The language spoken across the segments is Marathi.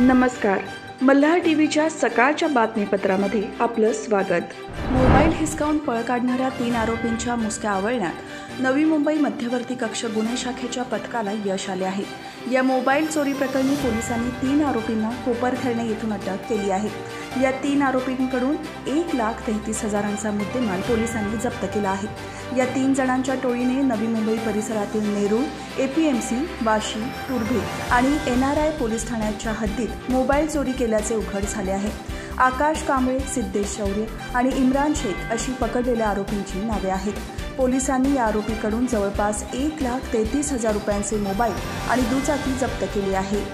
नमस्कार. मल्हार टीव्हीच्या सकाळच्या बातमीपत्रामध्ये आपलं स्वागत. मोबाईल हिसकावून पळ काढणाऱ्या 3 आरोपींच्या मुसक्या आवळण्यात नवी मुंबई मध्यवर्ती कक्ष गुन्हे शाखेच्या पथकाला यश आले आहे. या मोबाईल चोरी प्रकरणी पोलिसांनी 3 आरोपींना कोपरखैरणे येथून अटक केली आहे. या 3 आरोपींकडून 1,33,000चा मुद्देमाल पोलिसांनी जप्त केला आहे. या 3 जणांच्या टोळीने नवी मुंबई परिसरातील नेरूळ, एपीएमसी, वाशी, तुर्भे आणि NRI पोलीस ठाण्याच्या हद्दीत मोबाईल चोरी केल्याचे उघड झाले आहे. आकाश कांबळे, सिद्धेश शौर्य आणि इम्रान शेख अशी पकडलेल्या आरोपींची नावे आहेत. पोलिसांनी या आरोपीकडून जवळपास 1,33,000 रुपयांचे मोबाईल आणि दुचाकी जप्त केली आहे.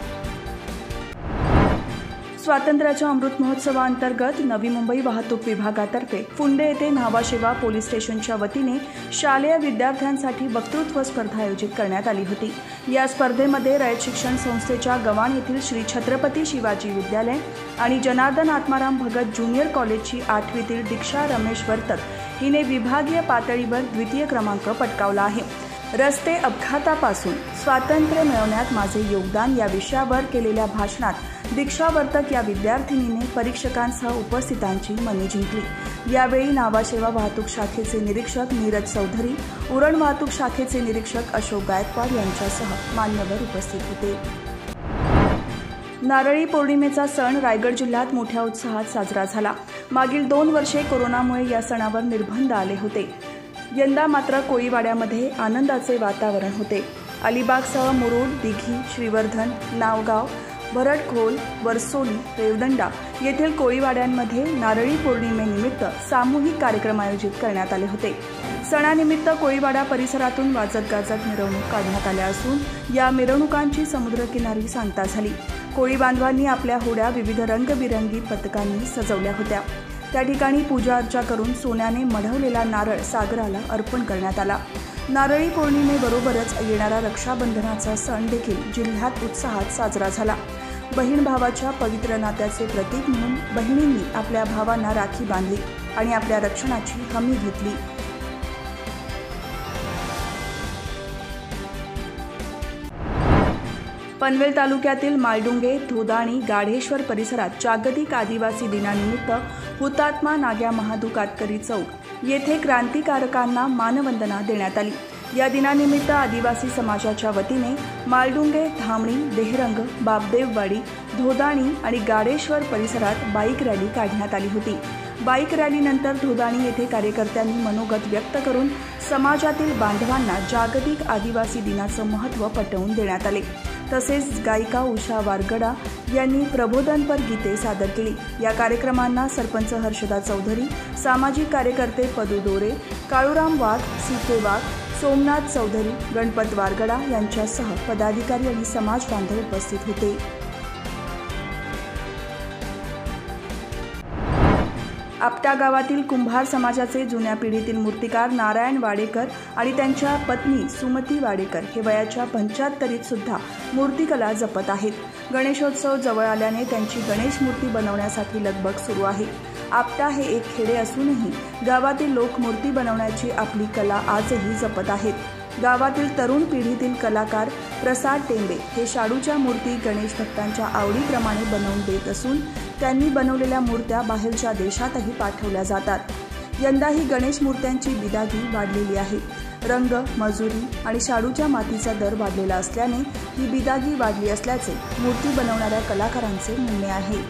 स्वातंत्र्याच्या अमृत महोत्सवाअंतर्गत नवी मुंबई वाहतूक विभागातर्फे फुंडे येथे न्हावाशेवा पोलीस स्टेशनच्या वतीने शालेय विद्यार्थ्यांसाठी वक्तृत्व स्पर्धा आयोजित करण्यात आली होती. या स्पर्धेमध्ये रयत शिक्षण संस्थेच्या गव्हाण येथील श्री छत्रपती शिवाजी विद्यालय आणि जनार्दन आत्माराम भगत ज्युनियर कॉलेजची 8वीतील दीक्षा रमेश वर्तक हिने विभागीय पातळीवर द्वितीय क्रमांक पटकावला आहे. रस्ते अपघातापासून स्वातंत्र्य मिळवण्यात माझे योगदान या विषयावर केलेल्या भाषणात दीक्षा वर्तक या विद्यार्थिनीने परीक्षकांसह उपस्थितांची मने जिंकली. यावेळी न्हावाशेवा वाहतूक शाखेचे निरीक्षक नीरज चौधरी, उरण वाहतूक शाखेचे निरीक्षक अशोक गायकवाड यांच्यासह मान्यवर उपस्थित होते. नारळी पौर्णिमेचा सण रायगड जिल्ह्यात मोठ्या उत्साहात साजरा झाला. मागील 2 वर्षे कोरोनामुळे या सणावर निर्बंध आले होते. यंदा मात्र कोळीवाड्यामध्ये आनंदाचे वातावरण होते. अलिबागसह मुरुड, दिघी, श्रीवर्धन, नावगाव, भरडखोल, वरसोली, रेवदंडा येथील कोळीवाड्यांमध्ये नारळी पौर्णिमेनिमित्त सामूहिक कार्यक्रम आयोजित करण्यात आले होते. सणानिमित्त कोळीवाडा परिसरातून वाजत गाजत मिरवणूक काढण्यात आल्या असून या मिरवणुकांची समुद्रकिनारी सांगता झाली. कोळी बांधवांनी आपल्या होड्या विविध रंगबिरंगी पताकांनी सजवल्या होत्या. त्या ठिकाणी पूजा अर्चा करून सोन्याने मढवलेला नारळ सागराला अर्पण करण्यात आला. नारळी पौर्णिमेबरोबरच येणारा रक्षाबंधनाचा सण देखील जिल्ह्यात उत्साहात साजरा झाला. बहीण भावाच्या पवित्र नात्याचे प्रतीक म्हणून बहिणींनी आपल्या भावांना राखी बांधली आणि आपल्या रक्षणाची हमी घेतली. पनवेल तालुक्यातील मालडुंगे, धोदाणी, गाढेश्वर परिसरात जागतिक आदिवासी दिनानिमित्त हुतात्मा नाग्या महादू कातकरी चौक येथे क्रांतिकारकांना मानवंदना देण्यात आली. या दिनानिमित्त आदिवासी समाजाच्या वतीने मालडुंगे, धामणी, देहरंग, बापदेववाडी, धोदाणी आणि गाढेश्वर परिसरात बाईक रॅली काढण्यात आली होती. बाईक रॅलीनंतर धोदाणी येथे कार्यकर्त्यांनी मनोगत व्यक्त करून समाजातील बांधवांना जागतिक आदिवासी दिनाचं महत्त्व पटवून देण्यात आले. तसेच गायिका उषा वारगडा यांनी प्रबोधनपर गीते सादर केली. या कार्यक्रमांना सरपंच हर्षदा चौधरी, सामाजिक कार्यकर्ते पदू दोरे, काळूराम वाघ, सीके वाघ, सोमनाथ चौधरी, गणपत वारगडा यांच्यासह पदाधिकारी आणि समाज बांधव उपस्थित होते. आपटा गावातील कुंभार समाजाचे जुन्या पिढीतील मूर्तिकार नारायण वाडेकर आणि त्यांच्या पत्नी सुमती वाडेकर हे वयाच्या 75रीत सुद्धा मूर्तिकला जपत आहेत. गणेशोत्सव जवळ आल्याने त्यांची गणेश मूर्ती बनवण्यासाठी लगबग सुरू आहे. आपटा हे एक खेडे असूनही गावातील लोक मूर्ती बनवण्याची आपली कला आजही जपत आहेत. गावातील तरुण पिढीतील कलाकार प्रसाद टेंबे हे शाडूच्या मूर्ती गणेश भक्तांच्या आवडीप्रमाणे बनवून देत असून त्यांनी बनवलेल्या मूर्त्या बाहेरच्या देशातही पाठवल्या जातात. यंदाही गणेश मूर्त्यांची बिदागी वाढलेली आहे. रंग, मजुरी आणि शाडूच्या मातीचा दर वाढलेला असल्याने ही बिदागी वाढली असल्याचे मूर्ती बनवणाऱ्या कलाकारांचे म्हणणे आहे.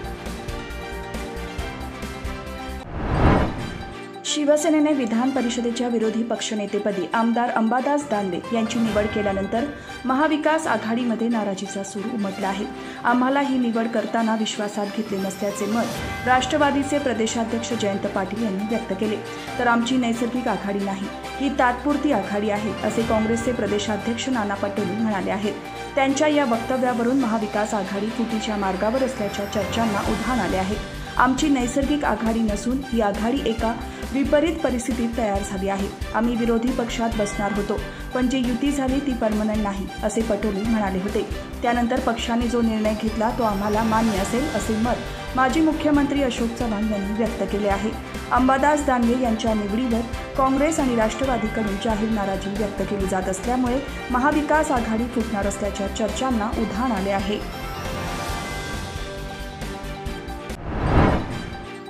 शिवसेनेने विधान परिषदेच्या विरोधी पक्षनेतेपदी आमदार अंबादास दानवे यांची निवड केल्यानंतर महाविकास आघाडीमध्ये नाराजीचा सूर उमटला आहे. आम्हाला ही निवड करताना विश्वासात घेतले नसल्याचे मत राष्ट्रवादीचे प्रदेशाध्यक्ष जयंत पाटील यांनी व्यक्त केले. तर आमची नैसर्गिक आघाडी नाही, ही तात्पुरती आघाडी आहे, असे काँग्रेसचे प्रदेशाध्यक्ष नाना पटोले म्हणाले आहेत. त्यांच्या या वक्तव्यावरून महाविकास आघाडी फुटीच्या मार्गावर असल्याच्या चर्चांना उधाण आले आहे. आमची नैसर्गिक आघाडी नसून ही आघाडी एका विपरीत परिस्थितीत तयार झाली आहे. आम्ही विरोधी पक्षात बसणार होतो, पण जी युती झाली ती परमनंट नाही, असे पटोले म्हणाले होते. त्यानंतर पक्षाने जो निर्णय घेतला तो आम्हाला मान्य असेल, असे मत माजी मुख्यमंत्री अशोक चव्हाण यांनी व्यक्त केले आहे. अंबादास दानवे यांच्या निवडीवर काँग्रेस आणि राष्ट्रवादीकडून जाहीर नाराजी व्यक्त केली जात असल्यामुळे महाविकास आघाडी फुटणार असल्याच्या चर्चांना उधाण आले आहे.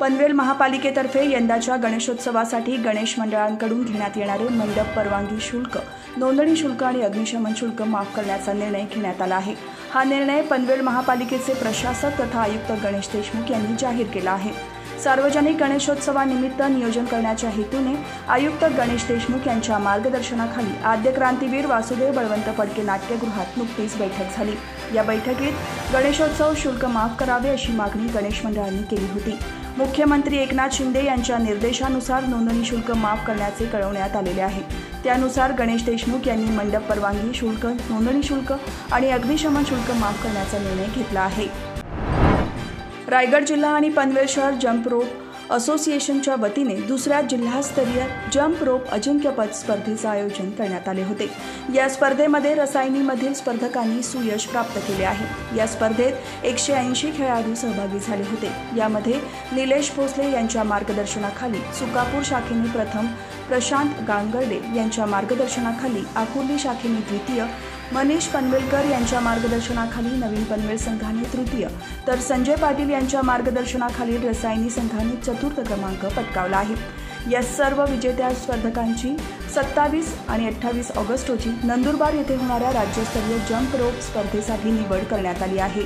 पनवेल महापालिकेतर्फे यंदाच्या गणेशोत्सवासाठी गणेश मंडळांकडून घेण्यात येणारे मंडप परवानगी शुल्क, नोंदणी शुल्क आणि अग्निशमन शुल्क माफ करण्याचा निर्णय घेण्यात आला आहे। हा निर्णय पनवेल महापालिकेचे प्रशासक तथा आयुक्त गणेश देशमुख यांनी जाहीर केला आहे। सार्वजनिक गणेशोत्सवानिमित्त नियोजन करण्याच्या हेतूने आयुक्त गणेश देशमुख यांच्या मार्गदर्शनाखाली आद्य क्रांतीवीर वासुदेव बळवंत फडके नाट्यगृहात नुकतीच बैठक झाली। या बैठकीत गणेशोत्सव शुल्क माफ करावे अशी मागणी गणेश मंडळांनी केली होती। मुख्यमंत्री एकनाथ शिंदे यांच्या निर्देशानुसार नोंदणी शुल्क माफ करण्याचे कळवण्यात आलेले आहे। त्यानुसार गणेश देशमुख यांनी मंडप परवानगी शुल्क, नोंदणी शुल्क आणि अग्निशमन शुल्क माफ करण्याचा निर्णय घेतला आहे। रायगड जिल्हा आणि पनवेल शहर जंप रोप असोसिएशनच्या वतीने दुसऱ्या जिल्हास्तरीय जंप रोप अजिंक्यपद स्पर्धेचे आयोजन करण्यात आले होते। या स्पर्धेमध्ये रसायनीमधील स्पर्धकांनी सुयश प्राप्त केले आहे। या स्पर्धेत 180 खेळाडू सहभागी झाले होते। यामध्ये निलेश भोसले यांच्या मार्गदर्शनाखाली सुकापूर शाखेने प्रथम, प्रशांत गांगर्डे यांच्या मार्गदर्शनाखाली आकुर्ली शाखेने द्वितीय, मनीष पनवेलकर यांच्या मार्गदर्शनाखाली नवीन पनवेल संघाने तृतीय, तर संजय पाटील यांच्या मार्गदर्शनाखाली रसायनी संघाने चतुर्थ क्रमांक पटकावला आहे। या सर्व विजेत्या स्पर्धकांची 27 आणि 28 ऑगस्ट रोजी नंदुरबार येथे होणाऱ्या राज्यस्तरीय जंप रोप स्पर्धेसाठी निवड करण्यात आली आहे।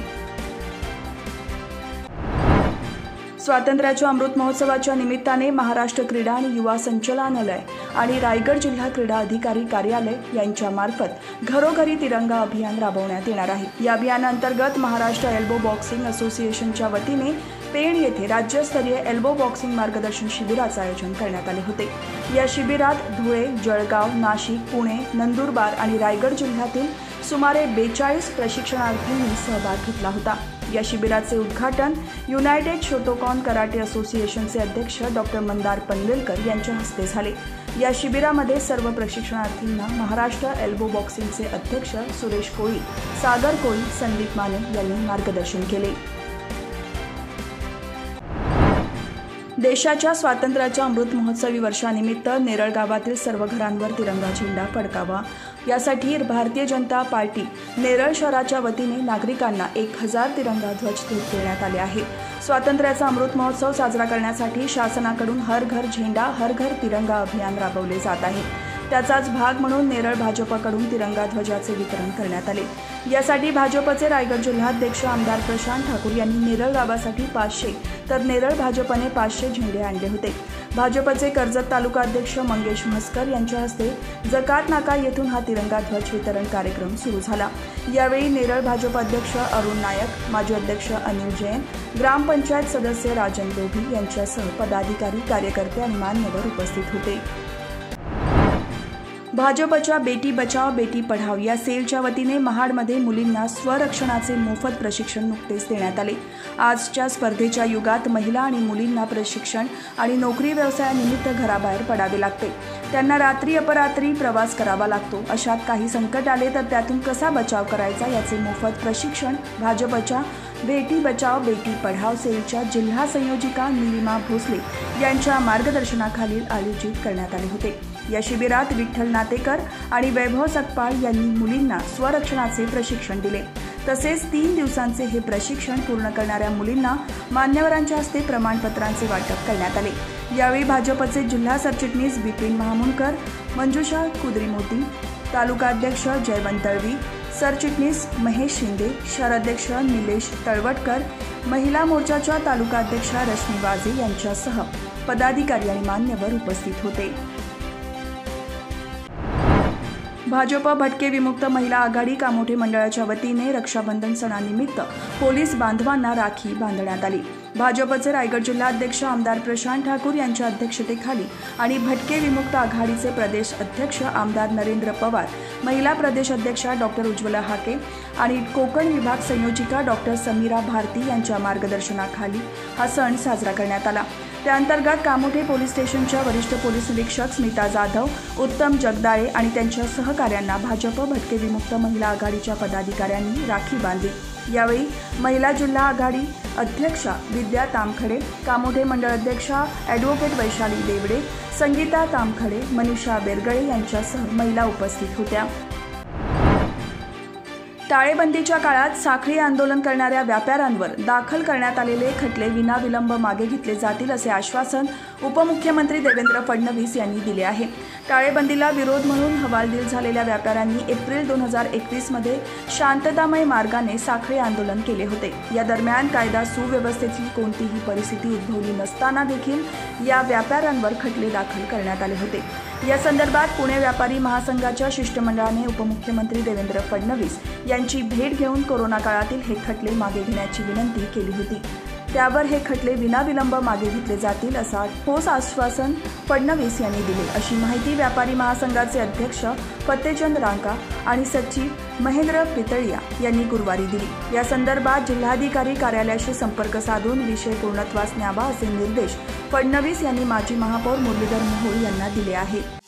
स्वातंत्र्याच्या अमृत महोत्सवाच्या निमित्ताने महाराष्ट्र क्रीडा आणि युवा संचालनालय आणि रायगड जिल्हा क्रीडा अधिकारी कार्यालय यांच्यामार्फत घरोघरी तिरंगा अभियान राबवण्यात येणार आहे। या अभियानांतर्गत महाराष्ट्र एल्बो बॉक्सिंग असोसिएशनच्या वतीने पेण येथे राज्यस्तरीय एल्बो बॉक्सिंग मार्गदर्शन शिबिराचे आयोजन करण्यात आले होते। या शिबिरात धुळे, जळगाव, नाशिक, पुणे, नंदुरबार आणि रायगड जिल्ह्यातील सुमारे 42 प्रशिक्षणार्थींनी सहभाग घेतला होता। या शिबिराचे उद्घाटन युनायटेड शोटोकॉन कराटे असोसिएशनचे अध्यक्ष डॉ. मंदार पनवेलकर यांच्या हस्ते झाले। या शिबिरामध्ये सर्व प्रशिक्षणार्थींना महाराष्ट्र एल्बो बॉक्सिंगचे अध्यक्ष सुरेश कोळी, सागर कोळी, संदीप माने यांनी मार्गदर्शन केले। देशाच्या स्वातंत्र्याच्या अमृत महोत्सवी वर्षानिमित्त नेरळ गावातील सर्व घरांवर तिरंगा झेंडा फडकावा यासाठी भारतीय जनता पार्टी नेरळ शहराच्या वतीने नागरिकांना 1000 तिरंगा ध्वज देण्यात आले आहे। स्वातंत्र्याचा अमृत महोत्सव साजरा करण्यासाठी शासनाकडून हर घर झेंडा, हर घर तिरंगा अभियान राबवले जात आहे। त्याचाच भाग म्हणून नेरळ भाजपकडून तिरंगा ध्वजाचे वितरण करण्यात आले। यासाठी भाजपचे रायगड जिल्हाध्यक्ष आमदार प्रशांत ठाकूर यांनी नेरळ गावासाठी 500 तर नेरळ भाजपने 500 झेंडे आणले होते। भाजपचे कर्जत तालुका अध्यक्ष मंगेश म्हस्कर यांच्या हस्ते जकात नाका येथून हा तिरंगा ध्वज वितरण कार्यक्रम सुरू झाला। यावेळी नेरळ भाजप अध्यक्ष अरुण नायक, माजी अध्यक्ष अनिल जैन, ग्रामपंचायत सदस्य राजन दोभी यांच्यासह पदाधिकारी, कार्यकर्ते आणि मान्यवर उपस्थित होते। भाजपच्या बेटी बचाव बेटी पढाव या सेलच्या वतीने महाडमध्ये मुलींना स्वरक्षणाचे मोफत प्रशिक्षण नुकतेच देण्यात आले। आजच्या स्पर्धेच्या युगात महिला आणि मुलींना प्रशिक्षण आणि नोकरी व्यवसायानिमित्त घराबाहेर पडावे लागते। त्यांना रात्री अपरात्री प्रवास करावा लागतो। अशात काही संकट आले तर त्यातून कसा बचाव करायचा याचे मोफत प्रशिक्षण भाजपच्या बेटी बचाव बेटी पढाव सेलच्या जिल्हा संयोजिका निलिमा भोसले यांच्या मार्गदर्शनाखाली आयोजित करण्यात आले होते। या शिबिरात विठ्ठल नातेकर आणि वैभव सकपाळ यांनी मुलींना स्वरक्षणाचे प्रशिक्षण दिले। तसेच 3 दिवसांचे हे प्रशिक्षण पूर्ण करणाऱ्या मुलींना मान्यवरांच्या हस्ते प्रमाणपत्रांचे वाटप करण्यात आले। यावेळी भाजपचे जिल्हा सरचिटणीस बिपिन महामुंडकर, मंजुषा कुद्रीमोती, तालुकाध्यक्ष जयवंत तळवी, सरचिटणीस महेश शिंदे, शहराध्यक्ष निलेश तळवटकर, महिला मोर्चाच्या तालुकाध्यक्षा रश्मी वाजे यांच्यासह पदाधिकारी आणि मान्यवर उपस्थित होते। भाजप भटके विमुक्त महिला आघाडी कामोठे मंडळाच्या वतीने रक्षाबंधन सणानिमित्त पोलीस बांधवांना राखी बांधण्यात आली। भाजपचे रायगड जिल्हाध्यक्ष आमदार प्रशांत ठाकूर यांच्या अध्यक्षतेखाली आणि भटके विमुक्त आघाडीचे प्रदेश अध्यक्ष आमदार नरेंद्र पवार, महिला प्रदेश अध्यक्षा डॉ. उज्ज्वला हाके आणि कोकण विभाग संयोजिका डॉ. समीरा भारती यांच्या मार्गदर्शनाखाली हा सण साजरा करण्यात आला। त्याअंतर्गत कामोठे पोलीस स्टेशनच्या वरिष्ठ पोलीस निरीक्षक स्मिता जाधव, उत्तम जगदाळे आणि त्यांच्या सहकाऱ्यांना भाजप भटके विमुक्त महिला आघाडीच्या पदाधिकाऱ्यांनी राखी बांधली। यावेळी महिला जिल्हा आघाडी अध्यक्षा विद्या तामखडे, कामोठे मंडळ अध्यक्षा ॲडव्होकेट वैशाली देवडे, संगीता तामखडे, मनीषा बेरगळे यांच्यासह महिला उपस्थित होत्या। टाळेबंदीच्या काळात साखळी आंदोलन करणाऱ्या व्यापाऱ्यांवर दाखल करण्यात आलेले खटले विनाविलंब मागे घेतले जातील असे आश्वासन उपमुख्यमंत्री देवेंद्र फडणवीस यांनी दिले आहे। टाळेबंदीला विरोध म्हणून हवालदिल झालेल्या व्यापाऱ्यांनी एप्रिल 2021 मध्ये शांततामय मार्गाने साखळी आंदोलन केले होते। या दरम्यान कायदा सुव्यवस्थेची कोणतीही परिस्थिती उद्भवली नसताना देखील या व्यापाऱ्यांवर खटले दाखल करण्यात आले होते। या संदर्भात पुणे व्यापारी महासंघाच्या शिष्टमंडळाने उपमुख्यमंत्री देवेंद्र फडणवीस यांची भेट घेऊन कोरोना काळातील हे खटले मागे घेण्याची विनंती केली होती। त्यावर हे खटले विनाविलंब मागे घेतले जातील असा ठोस आश्वासन फडणवीस यांनी दिले, अशी माहिती व्यापारी महासंघाचे अध्यक्ष फतेचंद रांका आणि सचिव महेंद्र पितळिया यांनी गुरुवारी दिली। या संदर्भात जिल्हाधिकारी कार्यालयाशी संपर्क साधून विषय पूर्णत्वास न्यावा असे निर्देश फडणवीस यांनी माजी महापौर मुरलीधर मोहोळ यांना दिले आहेत।